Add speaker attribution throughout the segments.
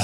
Speaker 1: Joya.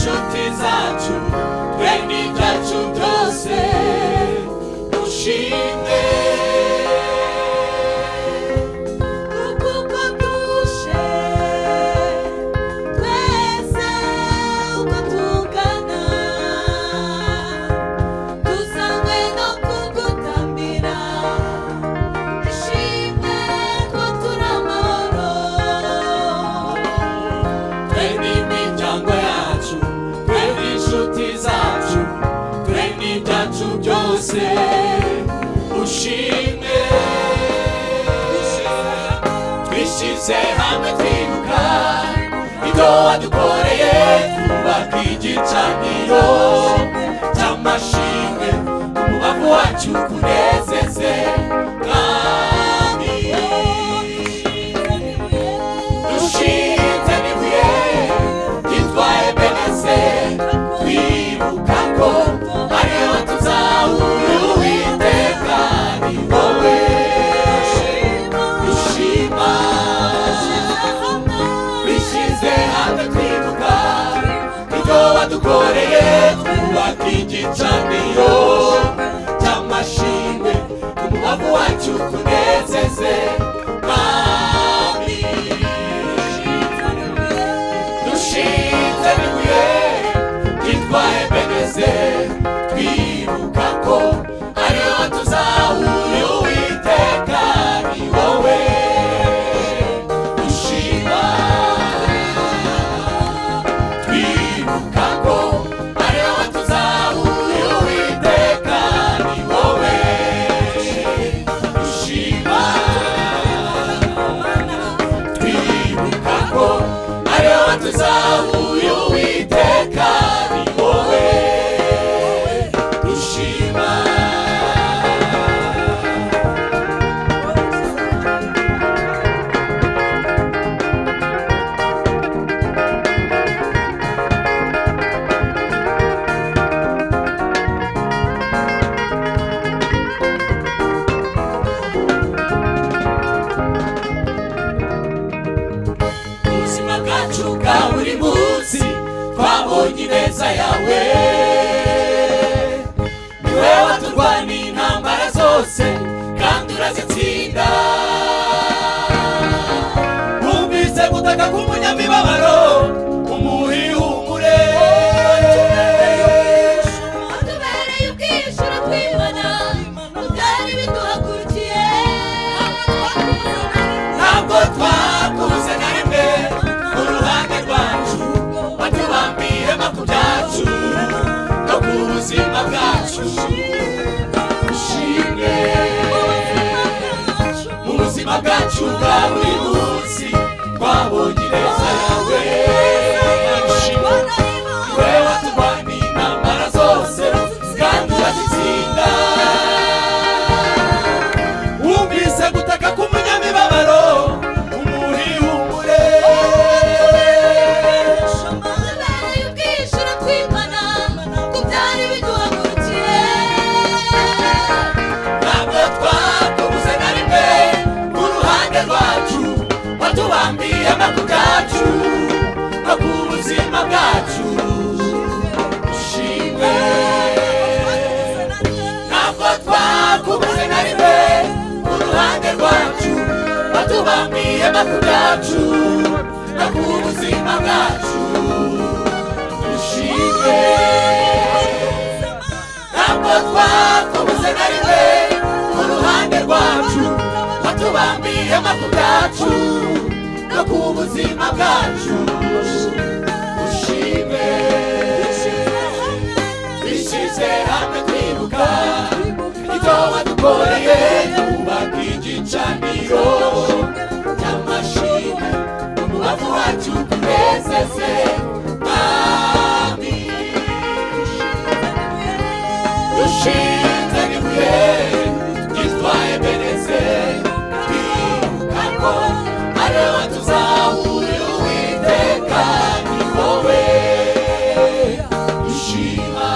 Speaker 1: inshuti zacu twe n'ibyacu byose ushimwe ushimwe twishyize hamwe twibuka ibyo wadukoreye twubaka igicaniro cy'amashimwe umubavu wacu kunezeze kandi dushinze n'ibuye ryitwaye beneze twibuka ko ariyo tuzahura uwiteka ni wowe dushima twishyize hamwe twibuka ibyo wadukoreye twubaka igicaniro cy'amashimwe umubavu wacu tunezeze kandi dushinze n'ibuye ryitwaye beneze twibuka ko ariho tuzahura uwiteka ni wowe dushima twibuka ko ariho tuzahura uwiteka ni wowe dushima twibuka ko ariho tuzahura uwiteka ni wowe dushima ubuzima bwacu bwa buri munsi twabonye ineza yawe niwe waturwaniye intambara zose kandi urazitsinda wumvise gutaka k'umunyamibabaro umuha ihumure watubereye ubwishura twibona byari biduhagurukiye ntabwo twakubuze na rimwe ku ruhande rwacu watubambiye ku byacu no ku buzima bwacu ushimwe mu buzima bwacu bwa buri munsi twabonye ineza yawe niwe waturwaniye intambara zose kandi urazitsinda wumvise gutaka k'umunyamibabaro umuha ihumure ntabwo twakubuze na rimwe ku ruhande rwacu watubambiye ku byacu no ku buzima bwacu ushimwe ntabwo twakubuze na rimwe ku ruhande rwacu watubambiye ku byacu no ku buzima bwacu ushimwe ntabwo twakubuze na rimwe ku ruhande rwacu watubambiye ku byacu no ku buzima bwacu ushimwe twishyize hamwe twibuka ibyo wadukoreye twubaka igicaniro cy'amashimwe umubavu wacu tunezeze kandi dushinze n'ibuye ryitwaye beneze twibuka ko ariho tuzahura uwiteka ni wowe dushima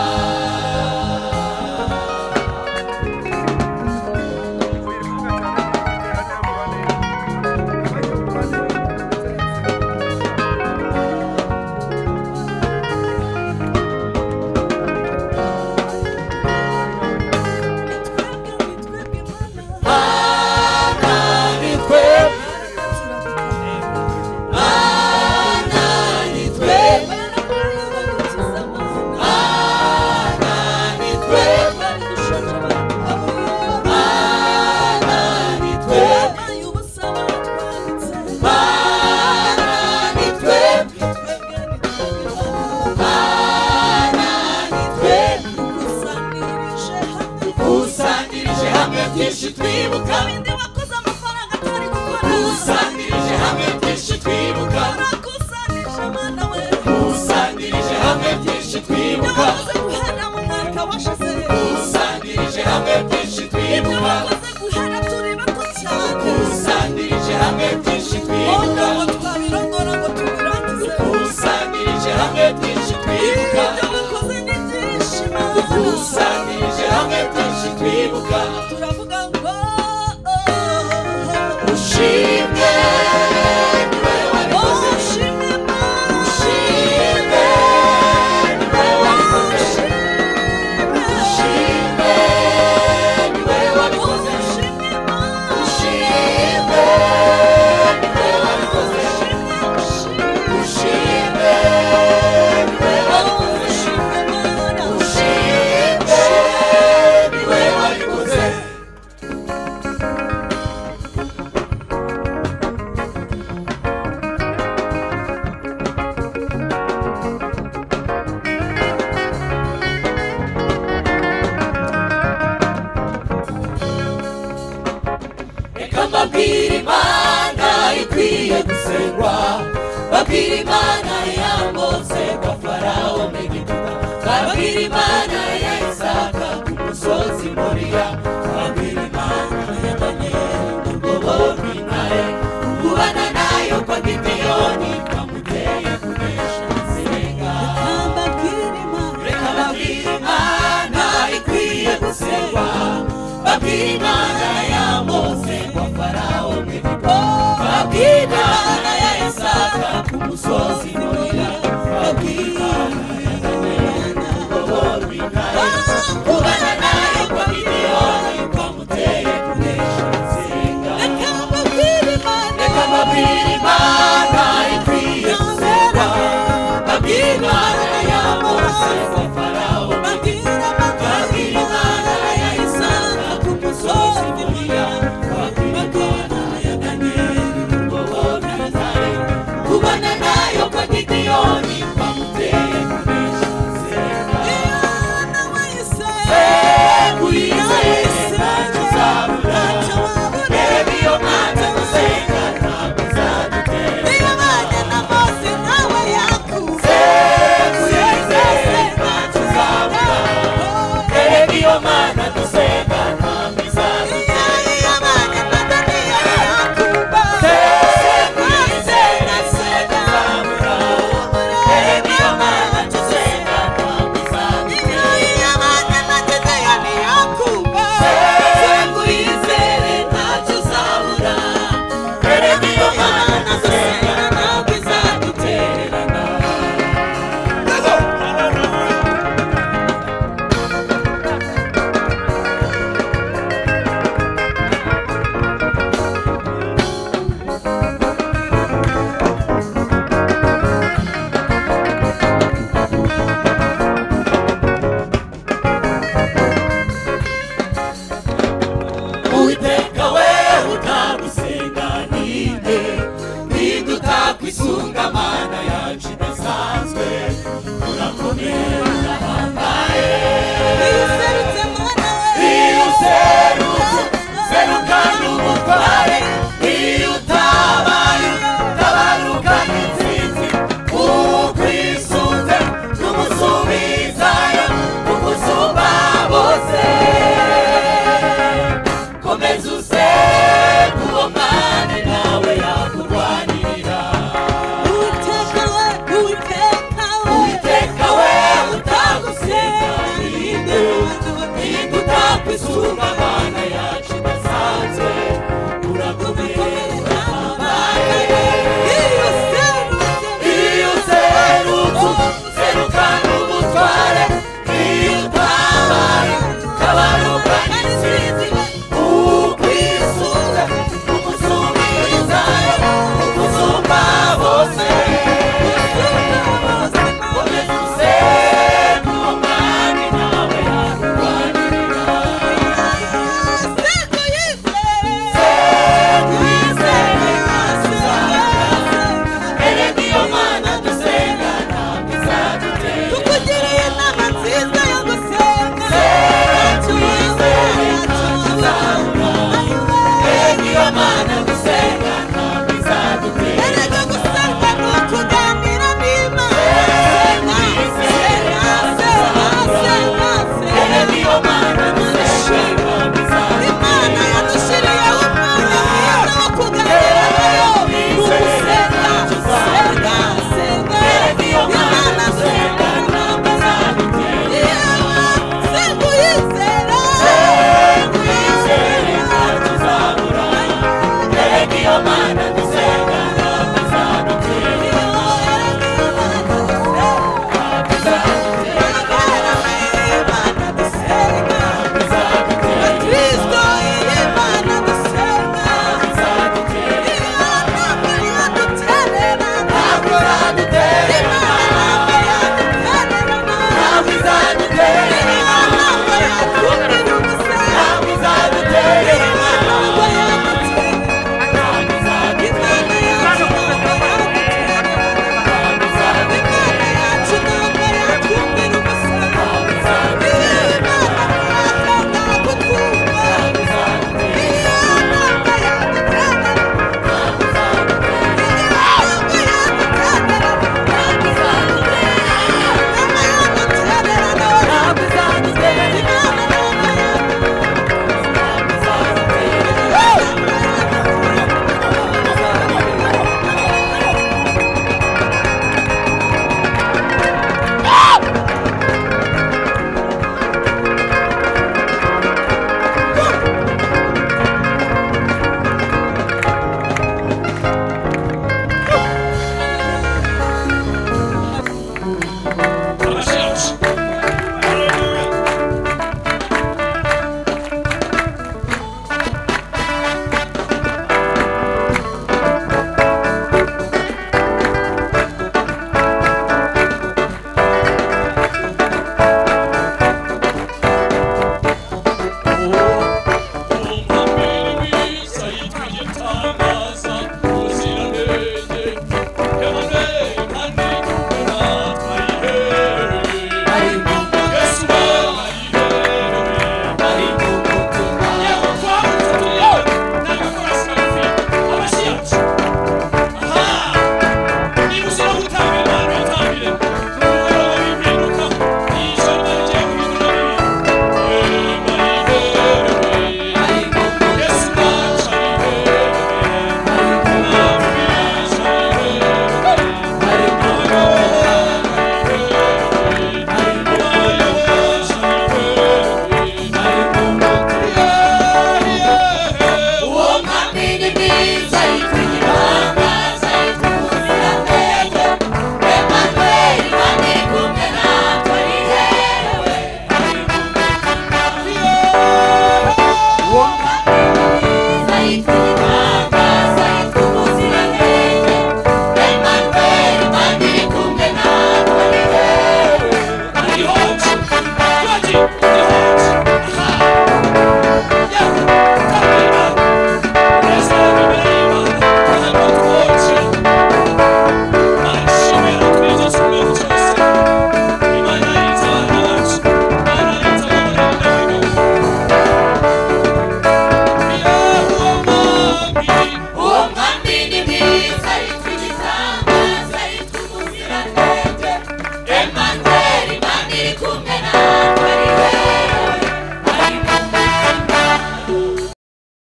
Speaker 1: byinshi twibuka
Speaker 2: Kabindi wakoze amafaranga atari gukora
Speaker 1: kusanyirije hamwe byinshi twibuka
Speaker 2: Nakusanije mana we
Speaker 1: kusanyirije hamwe byinshi twibuka
Speaker 2: Wakoze guhera mu mwaka washize
Speaker 1: kusanyirije hamwe byinshi twibuka
Speaker 2: Wakoze guhera turi bato cyane
Speaker 1: kusanyirije hamwe byinshi twibuka
Speaker 2: Ngo twabirondora ngo tubirangize
Speaker 1: kusanyirije hamwe byinshi twibuka
Speaker 2: Ibyo wakoze ni byinshi mana
Speaker 1: kusanyirije hamwe byinshi twibuka
Speaker 2: Turavuga ngo
Speaker 1: ushimwe niwe wabikoze
Speaker 2: Ushimwe mana
Speaker 1: ushimwe niwe wabikoze ushimwe niwe wabikoze
Speaker 2: Ushimwe mana
Speaker 1: ushimwe niwe wabikoze ushimwe niwe wabikoze ushimwe niwe wabikoze reka mbabwire imana ikwiye gusengwa babwire imana yambotse kwa farawo Megiduga babwire imana ya Isaka ku musozi Moriya babwire imana ya Danieli mu rwobo rw'intare kubana nayo kwa Gideyoni kwamuteye kunesha senga reka babwire imana ikwiye gusengwa babwire imana yambotse kwa farawo Megiduga babwire imana ya Isaka ku musozi Moriya babwire imana ya Danieli mu rwobo rw'intare kubana nayo kwa Gideyoni kwamuteye kunesha senga reka babwire imana ikwiye gusengwa babwire imana yambotse kwa farawo Megiduga babwire imana ya Isaka ku musozi Moriya babwire imana ya Danieli mu rwobo rw'intare kubana nayo kwa Gideyoni kwamuteye kunesha senga uyizeye ntacyo uzabura reba iyo mana dusenga ntabwo izadutera uyizeye ntacyo uzabura reba iyo mana dusenga ntabwo izadutera uyizeye ntacyo uzabura reba iyo mana dusenga ntabwo izadutera uyizeye ntacyo uzabura reba iyo mana dusenga ntabwo izadutererana Uwiteka we utagusenga ninde ninde utakwisunga mana yacu idasanzwe urakomeye